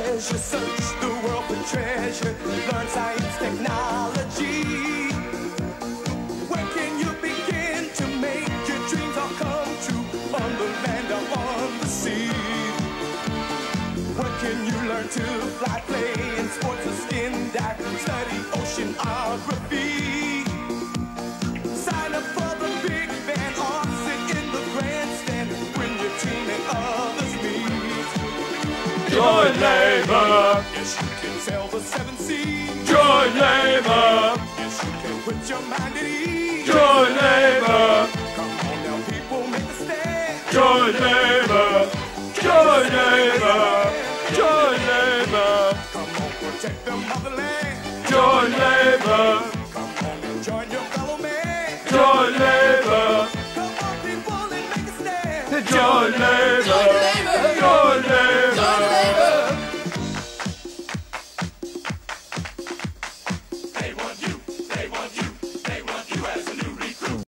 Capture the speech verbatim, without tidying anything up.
leisure, search the world for treasure, learn science, technology. Where can you begin to make your dreams all come true, on the land or on the sea? Where can you learn to fly, play in sports or skin dive, study oceanography? Sign up for the big band or sit in the grandstand when your team and others meet. Join Labour. Yes, you can sail the seven seas. Join Labour. Yes, you can put your mind at ease. Join Labour. Come on now, people, make a stand. Join Labour. Join Labour. Join Labour. Come on, protect the motherland. Join Labour.